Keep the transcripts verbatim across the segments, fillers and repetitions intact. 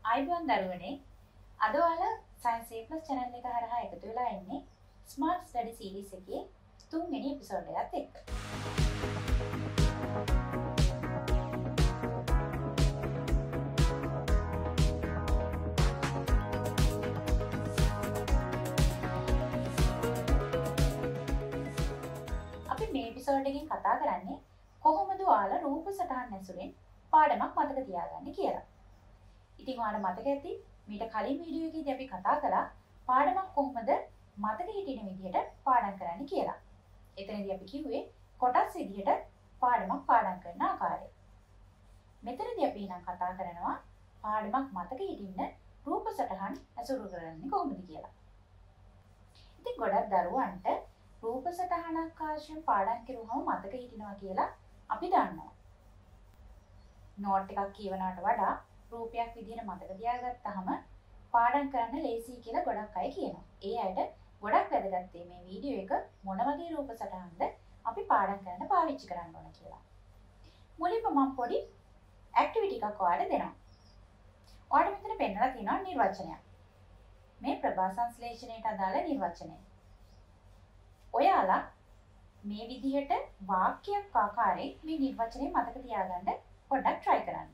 අයිබෝන් දරුවනේ අද ඔයාලා සයන්ස් A+ channel එක හරහා එකතු වෙලා ඉන්නේ Smart Study series එකේ තුන්වෙනි එපිසෝඩ් එකත් එක්ක. අපි මේ එපිසෝඩ් එකෙන් කතා කරන්නේ කොහොමද ඔයාලා රූප සටහන් ඇසුරෙන් පාඩමක් මතක තියාගන්නේ කියලා. ඉතින් ඔයාලා මතක ඇති මීට කලින් වීඩියෝ එකේදී අපි කතා කළා පාඩමක් කොහොමද මතක හිටින විදිහට පාඩම් කරන්න කියලා. එතනදී අපි කිව්වේ කොටස් විදිහට පාඩමක් පාඩම් කරන ආකාරය. මෙතනදී අපි නම් කතා කරනවා පාඩමක් මතක හිටින්න රූප සටහන් ඇසුරු කරන්නේ කොහොමද කියලා. ඉතින් ගොඩක් දරුවන්ට රූප සටහනක් ආශ්‍රයෙන් පාඩම් කරුවම මතක හිටිනවා කියලා අපි දන්නවා. නෝට් එකක් කියවනවට වඩා රූපයක් විදිහට මතක තියාගත්තාම පාඩම් කරන්න ලේසියි කියලා ගොඩක් අය කියනවා. ඒ අයට ගොඩක් වැදගත් මේ වීඩියෝ එක මොන වගේ රූප සටහන්ද අපි පාඩම් කරන්න පාවිච්චි කරන්න ඕන කියලා. මුලින්ම මම පොඩි ඇක්ටිවිටි එකක් ඔයාලට දෙනවා. ඔයාලට මෙතන පෙන්නලා තියෙනවා නිර්වචනයක්. මේ ප්‍රභා සංශ්ලේෂණයට අදාළ නිර්වචනය. ඔයාලා මේ විදිහට වාක්‍යයක් ආකාරයෙන් මේ නිර්වචනය මතක තියාගන්න පොඩ්ඩක් try කරන්න.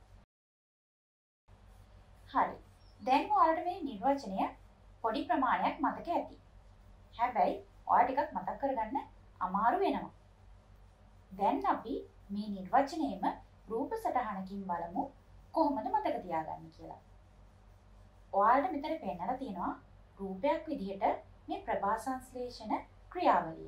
හරි. දැන් ඔයාලට මේ නිර්වචනය පොඩි ප්‍රමාණයක් මතක ඇති. හැබැයි ඔයාලා ටිකක් මතක් කරගන්න අමාරු වෙනවා. දැන් අපි මේ නිර්වචනයේම රූප සටහනකින් බලමු කොහොමද මතක තියාගන්නේ කියලා. ඔයාලට මෙතන පෙන්නලා තියෙනවා රූපයක් විදිහට මේ ප්‍රභා සංශ්ලේෂණ ක්‍රියාවලිය.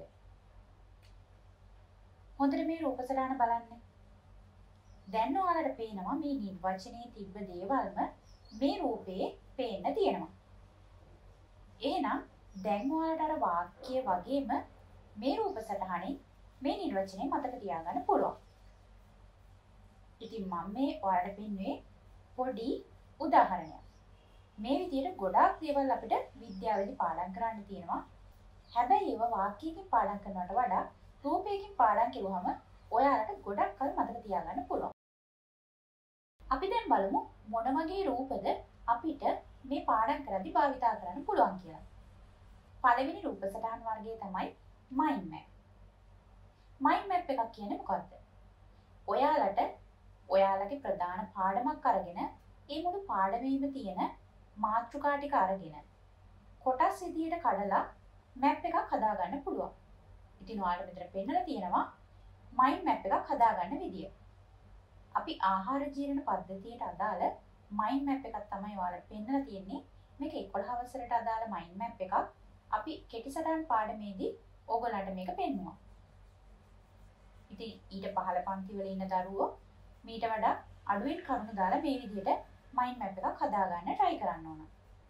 හොඳට මේ රූප සටහන බලන්න. දැන් ඔයාලට පේනවා මේ නිර්වචනයේ තිබ්බ දේවල්ම මේ රූපේ පේන්න තියෙනවා. එහෙනම් දැන් ඔයාලට අර වාක්‍ය වගේම මේ රූප සටහනේ මේ නිර්වචනය මතක තියාගන්න පුළුවන්. ඉතින් මම මේ ඔයාලට පෙන්වුවේ පොඩි උදාහරණයක්. මේ විදිහට ගොඩාක් දේවල් අපිට විද්‍යාවේදී පාඩම් කරන්න තියෙනවා. හැබැයි ඒවා වාක්‍යයකින් පාඩම් කරනවට වඩා රූපයකින් පාඩම් කරුවහම ඔයාලට ගොඩක් කල් මතක තියාගන්න පුළුවන්. අපි දැන් බලමු මොන වගේ රූපද අපිට මේ පාඩම් කරද්දී භාවිතා කරන්න පුළුවන් කියලා. පළවෙනි රූප සටහන් වර්ගය තමයි mind map. mind map එකක් කියන්නේ මොකද්ද? ඔයාලට ඔයාලගේ ප්‍රධාන පාඩමක් අරගෙන ඒ මුළු පාඩමේම තියෙන මාතෘකා ටික අරගෙන කොටස් විදියට කඩලා map එකක් හදාගන්න පුළුවන්. ඉතින් ඔයාලට මෙතන පෙන්නලා තියෙනවා mind map එකක් හදාගන්න විදිය. අපි ආහාර ජීර්ණ පද්ධතියට අදාළ mind map එකක් තමයි ඔයාලට පෙන්නලා තියෙන්නේ. මේක එකොළහ වසරට අදාළ mind map එකක්. අපි කෙටි සටහන් පාඩමේදී ඕගොල්ලන්ට මේක පෙන්වුවා. ඉතින් ඊට පහළ පන්ති වල ඉන්න දරුවෝ මීට වඩා අඩුවෙන් කරුණු දාලා මේ විදිහට mind map එකක් හදාගන්න try කරන්න ඕන.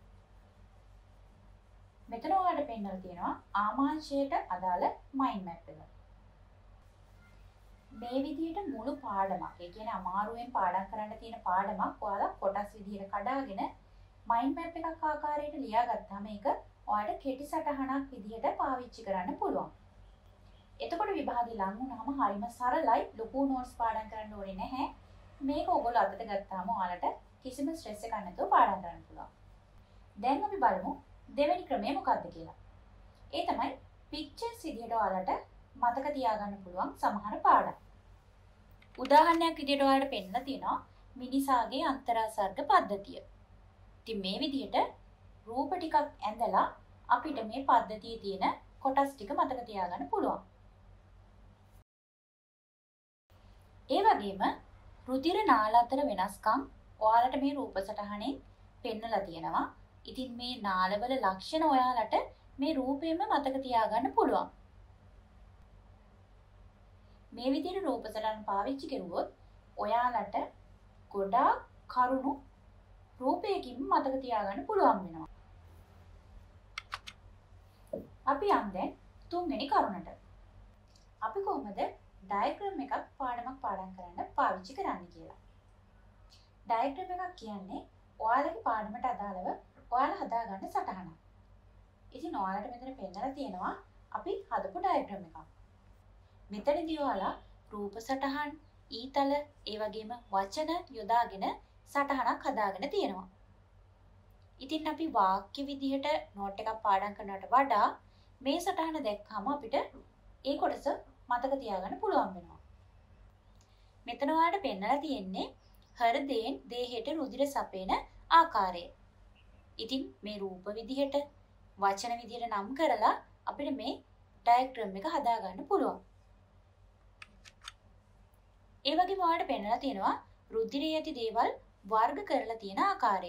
මෙතන ඔයාලට පෙන්නලා තියෙනවා ආමාංශයට අදාළ mind map එක. මේ විදිහට මුළු පාඩමක්, ඒ කියන්නේ අමාරුවෙන් පාඩම් කරන්න තියෙන පාඩමක් ඔයාලා කොටස් විදිහට කඩාගෙන mind map එකක් ආකාරයට ලියාගත්තාම මේක ඔයාලට කෙටි සටහනක් විදිහට පාවිච්චි කරන්න පුළුවන්. එතකොට විභාගේ ලං වුණාම හරිම සරලයි, ලොකු නෝට්ස් පාඩම් කරන්න ඕනේ නැහැ. මේක ඔයගොල්ලෝ අතට ගත්තාම ඔයාලට කිසිම ස්ට්‍රෙස් එකක් නැතුව පාඩම් කරන්න පුළුවන්. දැන් අපි බලමු දෙවෙනි ක්‍රමය මොකක්ද කියලා. ඒ තමයි පික්චර්ස් විදිහට ඔයාලට මතක තියාගන්න පුළුවන් සමහර පාඩම්. උදාහරණයක් විදිහට ඔයාලට පෙන්නලා තියෙනවා මිනිසාගේ අන්තරාසර්ග පද්ධතිය. ඉතින් මේ විදිහට රූප ටිකක් ඇඳලා අපිට මේ පද්ධතියේ තියෙන කොටස් ටික මතක තියාගන්න පුළුවන්. ඒ වගේම රුධිර නාල අතර වෙනස්කම් ඔයාලට මේ රූප සටහනේ පෙන්නලා තියෙනවා. ඉතින් මේ නාලවල ලක්ෂණ ඔයාලට මේ රූපයෙන්ම මතක තියාගන්න පුළුවන්. මේ විදිහට රූප සටහන් පාවිච්චි කරුවොත් ඔයාලට ගොඩාක් කරුණු රූපයකින් මතක තියාගන්න පුළුවන් වෙනවා. අපි යන් දැන් තුන්වෙනි කරුණට. අපි කොහොමද ඩයග්‍රෑම් එකක් පාඩමක් පාඩම් කරන්න පාවිච්චි කරන්නේ කියලා. ඩයග්‍රෑම් එකක් කියන්නේ ඔයාලගේ පාඩමට අදාළව ඔයාලා හදාගන්න සටහනක්. ඉතින් ඔයාලට මෙතන පෙන්නලා තියෙනවා අපි හදපු ඩයග්‍රෑම් එකක්. මෙතනදී ඔයාලා රූප සටහන්, ඊතල, ඒ වගේම වචන යොදාගෙන සටහනක් හදාගෙන තියෙනවා. ඉතින් අපි වාක්‍ය විදිහට නෝට් එකක් පාඩම් කරනවට වඩා මේ සටහන දැක්කම අපිට ඒ කොටස මතක තියාගන්න පුළුවන් වෙනවා. මෙතන ඔයාලට පෙන්නලා තියෙන්නේ හෘදයෙන් දේහයට රුධිර සපයන ආකාරය. ඉතින් මේ රූප විදිහට වචන විදිහට නම් කරලා අපිට මේ ඩයග්‍රෑම් එක හදාගන්න පුළුවන්. ඒ වගේම ඔයාලට පෙන්නලා තියෙනවා රුධිරයේ ඇති දේවල් වර්ග කරලා තියෙන ආකාරය.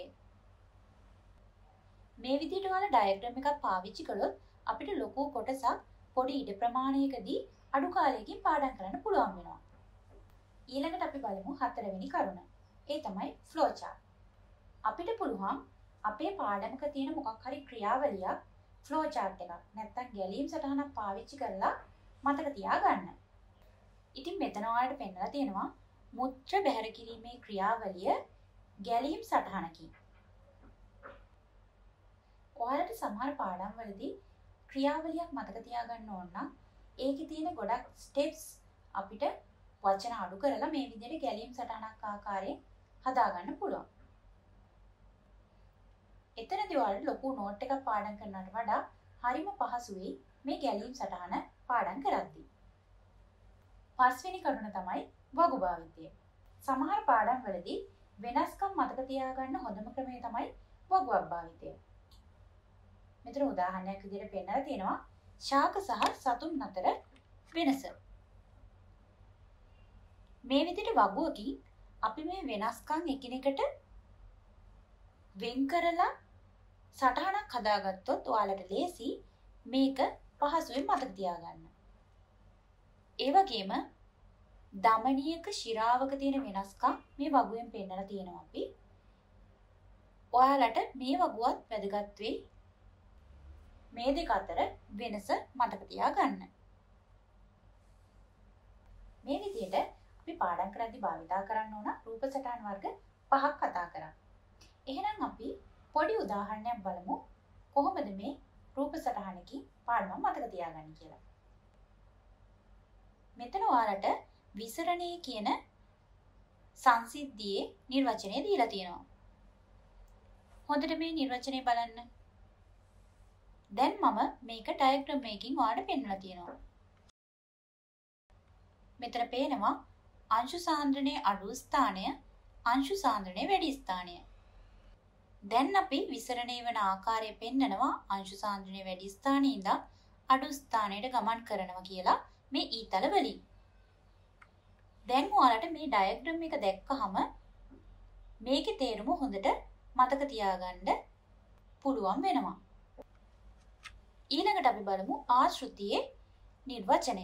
මේ විදිහට ඔයාලා ඩයග්‍රෑම් එකක් පාවිච්චි කළොත් අපිට ලොකු කොටසක් පොඩි ඉඩ ප්‍රමාණයකදී අඩු කාලයකින් පාඩම් කරන්න පුළුවන් වෙනවා. ඊළඟට අපි බලමු හතරවෙනි කරුණ. ඒ තමයි ෆ්ලෝ chart. අපිට පුළුවන් අපේ පාඩමක තියෙන මොකක් හරි ක්‍රියාවලියක් ෆ්ලෝ chart එකක් නැත්නම් ගැලීම් සටහනක් පාවිච්චි කරලා මතක තියාගන්න. ඉතින් මෙතන ඔයාලට පෙන්නලා තියෙනවා මුත්‍ර බැහැර කිරීමේ ක්‍රියාවලිය ගැලීම් සටහනකින්. ඔයාලට සමහර පාඩම් වලදී ක්‍රියාවලියක් මතක තියාගන්න ඕන නම් ඒකේ තියෙන ගොඩක් ස්ටෙප්ස් අපිට වචන අඩු කරලා මේ විදිහට ගැලීම් සටහනක් ආකාරයෙන් හදාගන්න පුළුවන්. එතනදී ඔයාලට ලොකු නෝට් එකක් පාඩම් කරනවට වඩා හරිම පහසුයි මේ ගැලීම් සටහන පාඩම් කරද්දී. පස්වෙනි කරුණ තමයි වගු භාවිතය. සමහර පාඩම් වලදී වෙනස්කම් මතක තියාගන්න හොඳම ක්‍රමය තමයි වගුවක් භාවිතය. මෙතන උදාහරණයක් විදිහට පෙන්නලා තියෙනවා ශාක සහ සතුන් අතර වෙනස. මේ විදිහට වගුවකින් අපි මේ වෙනස්කම් එකිනෙකට වෙන් කරලා සටහනක් හදාගත්තොත් ඔයාලට ලේසි මේක පහසුවෙන් මතක තියාගන්න. ඒ වගේම දමනියක ශිරාවක තියෙන වෙනස්කම් මේ වගුවෙන් පෙන්නලා තියෙනවා අපි. ඔයාලට මේ වගුවත් වැදගත් වෙයි. මේ දෙක අතර වෙනස මතක තියාගන්න. මේ විදිහට අපි පාඩම් කරද්දී භාවිතා කරන්න ඕන රූප සටහන් වර්ග පහක් කතා කරා. එහෙනම් අපි පොඩි උදාහරණයක් බලමු කොහොමද මේ රූප සටහනකින් පාඩම මතක තියාගන්නේ කියලා. මෙතන ඔයාලට විසරණය කියන සංසිද්ධියේ නිර්වචනය දීලා තියෙනවා. හොඳට මේ නිර්වචනය බලන්න. දැන් මම මේක ඩයග්‍රෑම් එකකින් ඔයාලට පෙන්නලා තියෙනවා. මෙතන පේනවා අංශු සාන්ද්‍රණයේ අඩු ස්ථානය, අංශු සාන්ද්‍රණයේ වැඩි ස්ථානය. දැන් අපි විසරණය වෙන ආකාරය පෙන්නනවා අංශු සාන්ද්‍රණයේ වැඩි ස්ථානයේ ඉඳන් අඩු ස්ථානයට ගමන් කරනවා කියලා මේ ඊතල වලින්. දැන් ඔයාලට මේ ඩයග්‍රෑම් එක දැක්කහම මේකේ තේරුම හොඳට මතක තියාගන්න පුළුවන් වෙනවා. ඊළඟට අපි බලමු ආශ්‍රිතයේ නිර්වචනය.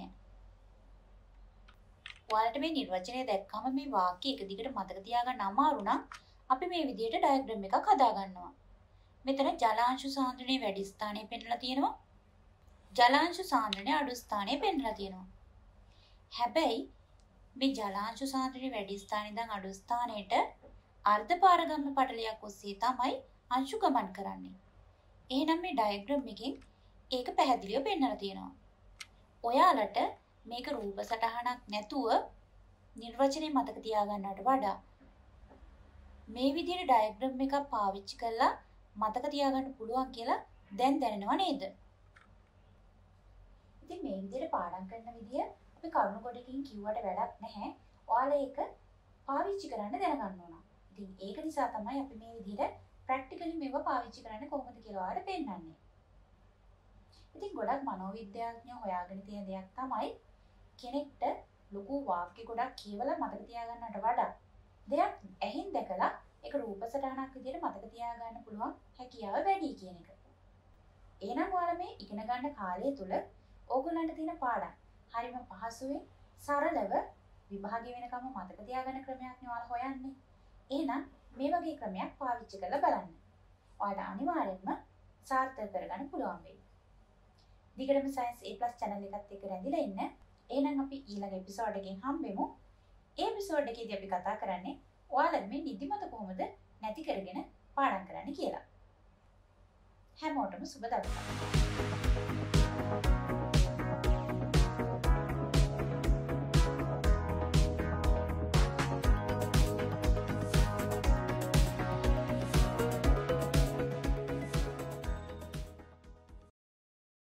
ඔයාලට මේ නිර්වචනය දැක්කම මේ වාක්‍ය එක දිගට මතක තියාගන්න අමාරු නම් අපි මේ විදිහට ඩයග්‍රෑම් එකක් හදා ගන්නවා. මෙතන ජලාංශු සාන්ද්‍රණයේ වැඩි ස්ථානය පෙන්නලා තියෙනවා. ජලාංශු සාන්ද්‍රණයේ අඩු ස්ථානය පෙන්නලා තියෙනවා. හැබැයි මේ ජලාංශු සාන්ද්‍රණයේ වැඩි ස්ථානයේ ඉඳන් අඩු ස්ථානයට අර්ධ පාරගමන පටලයක් ඔස්සේ තමයි අංශු ගමන් කරන්නේ. එහෙනම් මේ ඩයග්‍රෑම් එකෙන් ඒක පැහැදිලිව පෙන්නලා තියෙනවා. ඔයාලට මේක රූප සටහනක් නැතුව නිර්වචනය මතක තියාගන්නට වඩා මේ විදිහට ඩයග්‍රෑම් එකක් පාවිච්චි කරලා මතක තියාගන්න පුළුවන් කියලා දැන් දැනෙනව නේද? ඉතින් මේ විදිහට පාඩම් කරන විදිය අපි කරුණු කොටකින් කිව්වට වැඩක් නැහැ. ඔයාලා ඒක පාවිච්චි කරන්න දැනගන්න ඕන. ඉතින් ඒක නිසා තමයි අපි මේ විදිහට ප්‍රැක්ටිකලි මේව පාවිච්චි කරන්නේ කොහොමද කියලා ඔයාලට පෙන්නන්නේ. ඉතින් ගොඩක් මනෝවිද්‍යාඥයෝ හොයාගෙන තියෙන දෙයක් තමයි කෙනෙක්ට ලොකු වාක්‍ය ගොඩක් කියවලා මතක තියාගන්නට වඩා දෙයක් ඇහින් දැකලා ඒක රූප සටහනක් විදිහට මතක තියාගන්න පුළුවන් හැකියාව වැඩි කියන එක. එහෙනම් ඔයාලා මේ ඉගෙන ගන්න කාලය තුල ඕගොල්ලන්ට තියෙන පාඩම් හරිම පහසුවෙන් සරලව විභාගය වෙනකම් මතක තියාගන්න ක්‍රමයක් නේ ඔයාලා හොයන්නේ. එහෙනම් මේ වගේ ක්‍රමයක් පාවිච්චි කරලා බලන්න. ඔයාලට අනිවාර්යෙන්ම සාර්ථක කරගන්න පුළුවන් වෙයි. දිගටම සයන්ස් A+ channel එකත් එක්ක රැඳිලා ඉන්න. එහෙනම් අපි ඊළඟ එපිසෝඩ් එකකින් හම්බෙමු. ඒ එපිසෝඩ් එකේදී අපි කතා කරන්නේ ඔයාලා මේ නිදිමත කොහොමද නැති කරගෙන පාඩම් කරන්න කියලා. හැමෝටම සුබ දවසක්.